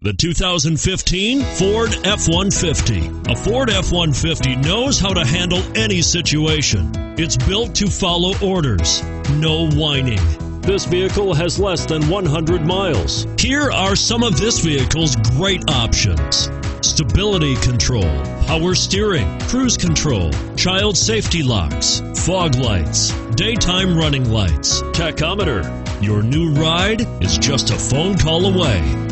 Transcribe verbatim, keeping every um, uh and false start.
The two thousand fifteen Ford F one fifty. A Ford F one fifty knows how to handle any situation. It's built to follow orders, no whining. This vehicle has less than one hundred miles. Here are some of this vehicle's great options: stability control, power steering, cruise control, child safety locks, fog lights, daytime running lights, tachometer. Your new ride is just a phone call away.